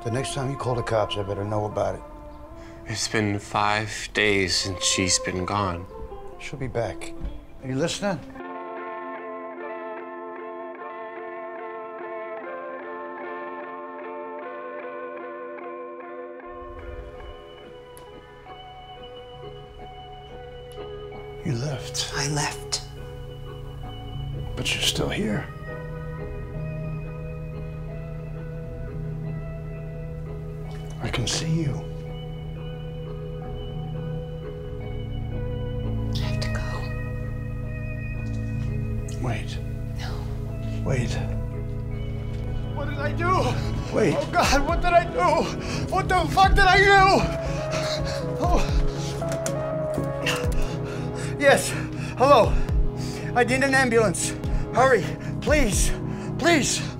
The next time you call the cops, I better know about it. It's been 5 days since she's been gone. She'll be back. Are you listening? You left. I left. But you're still here. I can see you. I have to go. Wait. No. Wait. What did I do? Wait. Oh, God, what did I do? What the fuck did I do? Oh. Yes. Hello. I need an ambulance. Hurry, please. Please.